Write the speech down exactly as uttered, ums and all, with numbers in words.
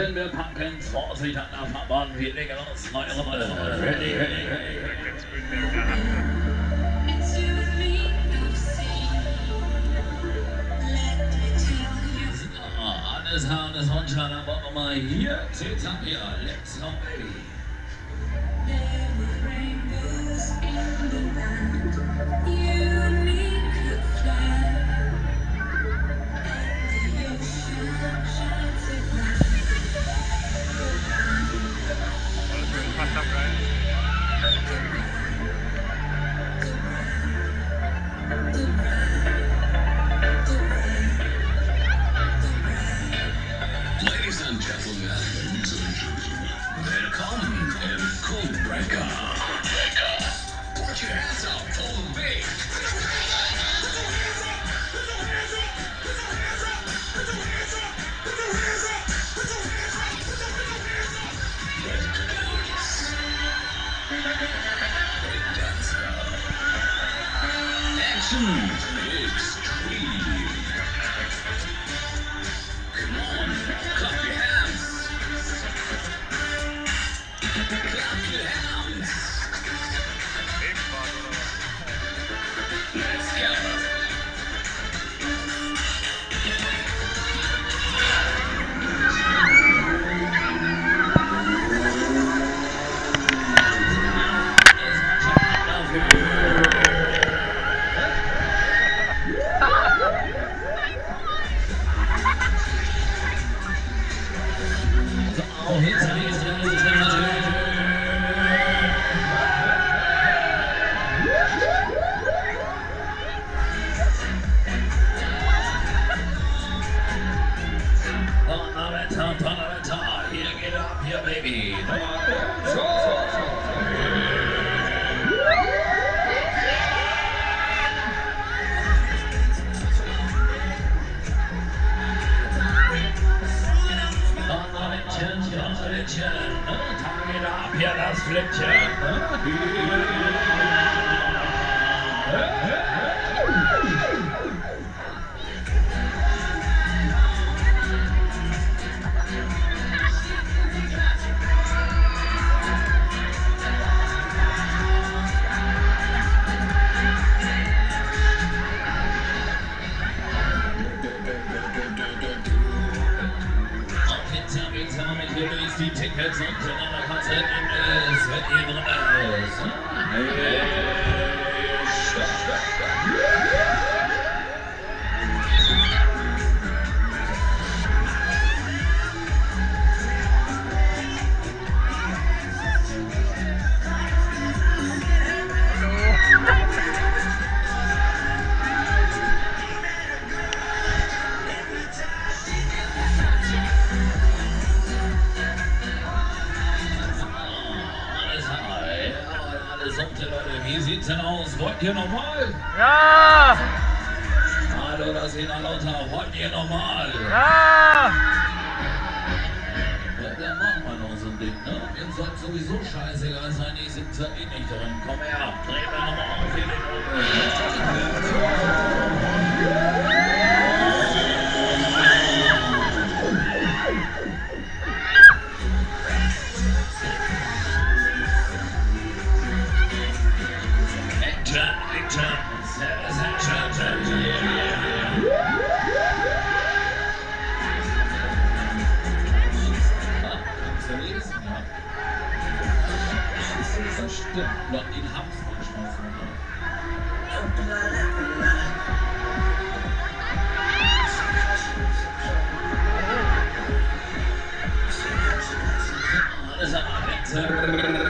Packen, wir packen, Vorsicht an der Fahrbahn, wir legen uns neue Runde. Ready, ready, ready. Alles Haar, alles Hornschal, aber nochmal hier, zählt's ab hier, let's go, baby. Ladies and gentlemen, willkommen im Codebreaker. Put your hands up for me. Action extreme. Come on, clap your hands. Clap your hands. Let's go. Oh, jetzt habe ich es Donnerwetter, Donnerwetter, hier geht ab, hier, Baby. Donnerwettchen, Donnerwettchen, da geht ab, hier das Flittchen. Die Tickets und in der Kasse in es wird ihr drin ist. Hey, stopp, stopp, stopp. Wie sieht's denn aus? Wollt ihr nochmal? Ja! Hallo, das ist noch lauter. Wollt ihr nochmal? Ja! Ja, dann machen wir noch so ein Ding, ne? Ihr sollt sowieso scheißegal sein, ich sitze eh nicht drin. Komm her, drehen wir nochmal auf hier den Das stimmt, noch den Hampf geschmeißen. Alles am Ende.